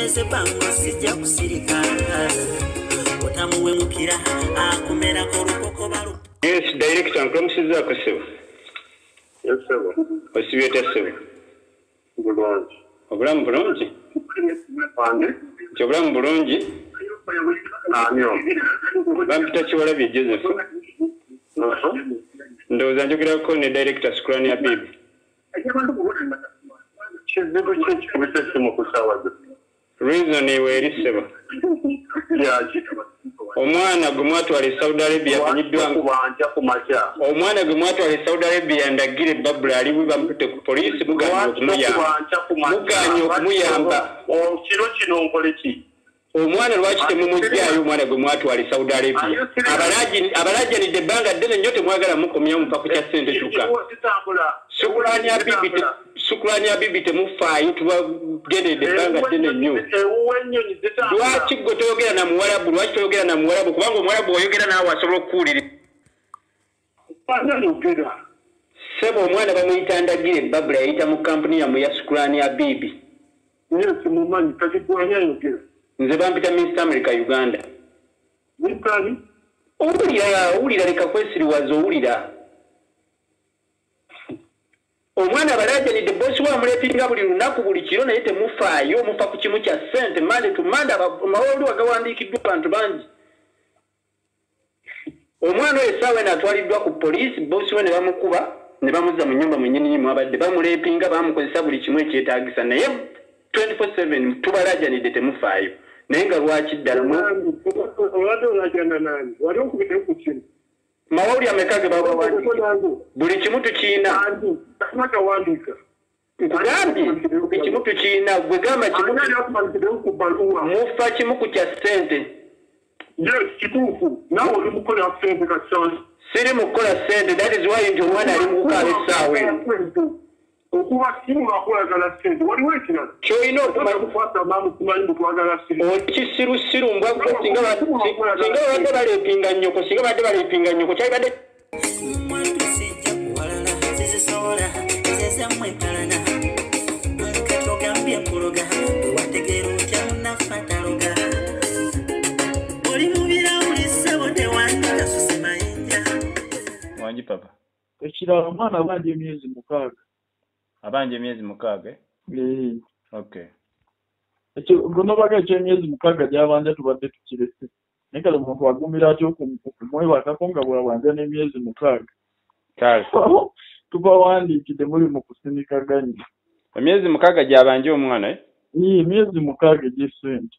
Ese bango sijja kusirika otamuwe mukira akumera korukoko balu. Yes, director nkomusiza akasibo. Yes, sir. Osibye sebo. Bulungi. Obulamu bulungi. Pande. Obulamu bulungi. Anyo. Bampita Kiwalabye Joseph. Ndowooza njogerako ne director Shukrani Habibi. Kizibu ki ekikubisa essimu ku ssaawa ze? Reason eri sebo. Yaki. Omwana gwe mwatwala e Saudi Arabia amanyiddwa kubanja ku makya. Omwana gwe mwatwala e Saudi Arabia ndagire Babula ali bamutute ku poliisi muganye okumuyamba. Kiro kino nkole ki? Omwana lwaki temumujjayo omwana gwe mwatwala e Saudi Arabia? Abalajanidde ebbanga ddene nnyo temwagala mukomya muva ku kya ssente kyokka. Shukrani Habibi temufaayo tubagendedde ebbanga ddene nnyo. Lwaki gwe toyogera na Muwarabu? Lwaki toyogera na Muwarabu? Kubanga Omuwarabu oyogera naawe asobola okuwulira. Sebo omwana bamuyita Ndagire Babula yayita mu kampuni yammwe ya Shukrani Habibi. Yes, mumanyi kati gwanya yogera. Nze bampita Mr. America Uganda. Wikani? Owulira leka kwesiriwaza owulira. Omwana balajanidde bosi wamuleepinga buli lunaku buli kiro naye temufaayo mufa ku kimu kya ssente Monday to Monday amawolu agawandiikiddwa abantu bangi. Omwana oyo essaawa eno atwaliddwa ku poliisi bosi we ne bamukuba ne bamuzza mu nnyumba mwennyini mwabadde bamuleepinga bamukozesa buli kimu ekyetaagisa naye 24/7 tubalajanidde temufaayo. Naye nga lwaki ddala olwadde olajana nani wali okubidde ku kino mawulire ameka ge babawandiika buli kimu tukiina nkugambye buli kimu tukiina gwe gamba mufa kimu ku kya ssente. Kituufu naawe oli mukola ssente kasonzi siri mukola ssente that is why nti omwana ali mu kukaaba essaawa eno okuba simu lwakwagala ssente waliwo ekirala kyolina okisirusiru mbwaggo singa badde baleepinga nnyoko singa badde baleepinga nnyoko kyalibadde Sijja kuwalala zizisobola zezemwekalana katogambye nkuloga wategeera otya munafataloga oli mubirawuli ssebo tewandika suse mayinja. Wangi papa ekirala omwana abanja emyezi 6. Abanja emyezi 6? Okay. Ekyo gonobaga eky'emyezi 6 gyabanja tubadde tukirese. Naye kale omuntu wagumira atya okumwebakako nga bwabanja n'emyezi 6. Kale. Tubawandiikidde muli mu kusinikaganya. Emyezi 6 gyabanja omwana emyezi 6 gy'essente.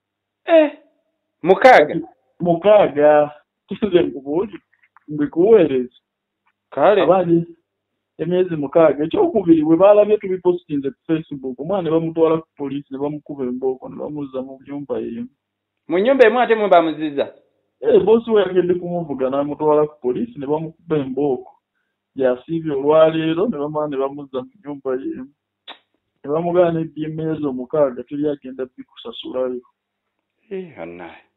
6? 6. Tuze nkubuuzi mbikuweereza. Kale. Abanje emyezi 6 ekyokubiri bwe balabye tubipostinze ku Facebook omwana ne bamutwala ku poliisi ne bamukuba embooko ne bamuzza mu nyumba y'emu. Mu nyumba emu ate mwe bamuzizza? Bosi we yagende kumuvuga n'amutwala ku poliisi ne bamukuba embooko. Yasiibye olwaleero ne bamala ne bamuzza mu nyumba y'emu. Ne bamugaana eby'emyezi 6 teri agenda bikusasulayo. Annaye.